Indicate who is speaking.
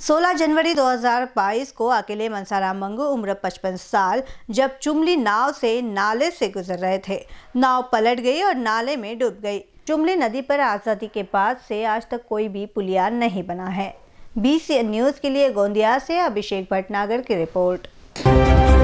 Speaker 1: 16 जनवरी 2022 को अकेले मनसाराम मंगू उम्र 55 साल जब चुमली नाव से नाले से गुजर रहे थे। नाव पलट गई और नाले में डूब गई। चुमली नदी पर आजादी के बाद से आज तक कोई भी पुलिया नहीं बना है। BCN न्यूज़ के लिए गोंदिया से अभिषेक भटनागर की रिपोर्ट।